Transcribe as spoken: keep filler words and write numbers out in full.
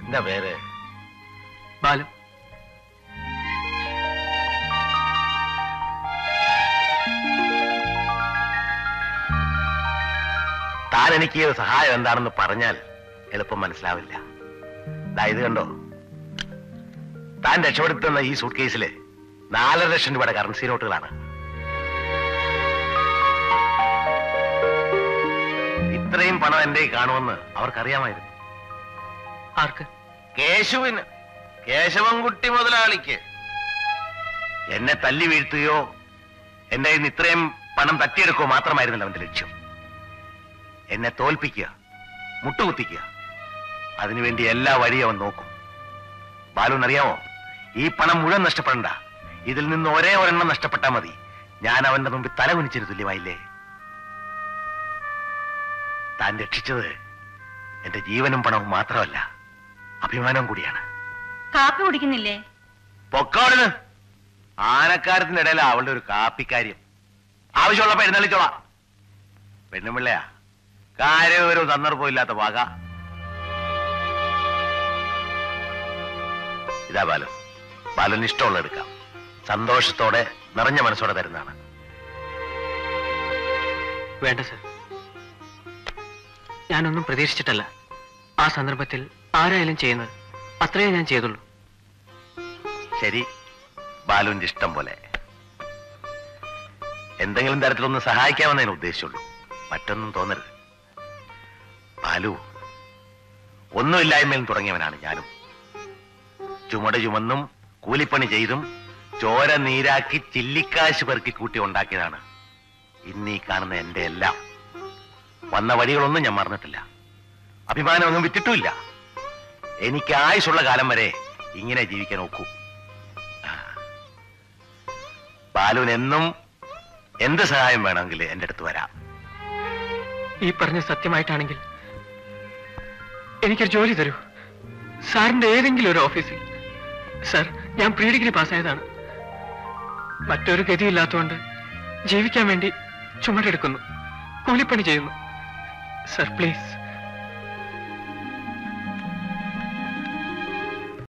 എന്താ പേര്? ബാലു. താൻ എനിക്ക് സഹായം എന്താണെന്ന് പറഞ്ഞാൽ എളുപ്പം മനസ്സിലാവില്ല. ഇത് കണ്ടോ, താൻ രക്ഷപ്പെടുത്തുന്ന ഈ സൂട്ട് കേസില് നാലര ലക്ഷം രൂപയുടെ കറൻസി നോട്ടുകളാണ്. ഇത്രയും പണം എന്റെ കാണുമെന്ന് അവർക്കറിയാമായിരുന്നു. ആർക്ക്? കേശുവിന്, കേശവൻകുട്ടി മുതലാളിക്ക്. എന്നെ തല്ലി വീഴ്ത്തുകയോ എന്റെ ഇന്ന് ഇത്രയും പണം തട്ടിയെടുക്കുകയോ മാത്രമായിരുന്നല്ലോ അവന്റെ ലക്ഷ്യം. എന്നെ തോൽപ്പിക്കുക, മുട്ടുകുത്തിക്കുക. അതിനുവേണ്ടി എല്ലാ വഴിയും അവൻ നോക്കും. ബാലുവിനറിയാമോ, ഈ പണം മുഴുവൻ നഷ്ടപ്പെടണ്ട, ഇതിൽ നിന്ന് ഒരേ ഒരെണ്ണം നഷ്ടപ്പെട്ടാൽ മതി. ഞാൻ അവന്റെ മുമ്പിൽ തല കുനിച്ചിന് തുല്യമായില്ലേ? താൻ രക്ഷിച്ചത് എന്റെ ജീവനും പണവും മാത്രമല്ല, അഭിമാനവും കൂടിയാണ്. കാപ്പി കുടിക്കുന്നില്ലേ? പൊക്കോടുന്ന്. ആനക്കാരത്തിന്റെ ഇടയില അവളുടെ ഒരു കാപ്പിക്കാര്യം. ആവശ്യമുള്ളപ്പോ എഴുന്നള്ളിച്ചോളാം. പെണ്ണുപിള്ളയാ, കാര്യം ഒരു സന്ദർഭം ഇല്ലാത്ത വക. ഇതാ ബാലു. ബാലുവിന് ഇഷ്ടമുള്ള എടുക്കാം. സന്തോഷത്തോടെ നിറഞ്ഞ മനസ്സോടെ തരുന്നതാണ്. വേണ്ട സർ, ഞാനൊന്നും പ്രതീക്ഷിച്ചിട്ടല്ല ആ സന്ദർഭത്തിൽ ആരായാലും ചെയ്യുന്നത്. അത്രയേ ഞാൻ ചെയ്തുള്ളൂ. ശരി, ബാലുവിന്റെ ഇഷ്ടം പോലെ. എന്തെങ്കിലും തരത്തിലൊന്ന് സഹായിക്കാമെന്ന് ഞാൻ ഉദ്ദേശിച്ചുള്ളൂ, മറ്റൊന്നും തോന്നരുത്. ബാലു, ഒന്നുമില്ലായ്മയിൽ തുടങ്ങിയവനാണ് ഞാനും. ചുമട് ചുമന്നും കൂലിപ്പണി ചെയ്തും ചോര നീരാക്കി ചില്ലിക്കാശ് പെറുക്കി കൂട്ടി ഉണ്ടാക്കിയതാണ് ഇന്നീ കാണുന്ന എന്റെ എല്ലാം. വന്ന വഴികളൊന്നും ഞാൻ മറന്നിട്ടില്ല, അഭിമാനമൊന്നും വിറ്റിട്ടുമില്ല. എനിക്ക് ആയുസുള്ള കാലം വരെ ഇങ്ങനെ ജീവിക്കാൻ ഒക്കൂ. ബാലുവിന് എന്നും എന്ത് സഹായം വേണമെങ്കിൽ എന്റെ അടുത്ത് വരാം. ഈ പറഞ്ഞ സത്യമായിട്ടാണെങ്കിൽ എനിക്കൊരു ജോലി തരൂ, സാറിന്റെ ഏതെങ്കിലും ഒരു ഓഫീസിൽ. സാർ, ഞാൻ പ്രീ ഡിഗ്രി പാസ്സായതാണ്. മറ്റൊരു ഗതിയില്ലാത്തതുകൊണ്ട് ജീവിക്കാൻ വേണ്ടി ചുമടെടുക്കുന്നു, കൂലിപ്പണി ചെയ്യുന്നു. Sir please.